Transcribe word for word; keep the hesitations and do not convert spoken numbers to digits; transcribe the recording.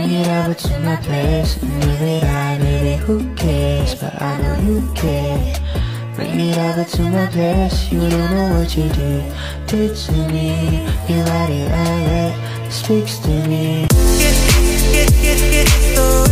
Bring it over to my place and live it out, baby, who cares? But I know you care. Bring it over to my place, you don't know what you did, did to me. You got it like that, speaks to me. Get, get, get, get, so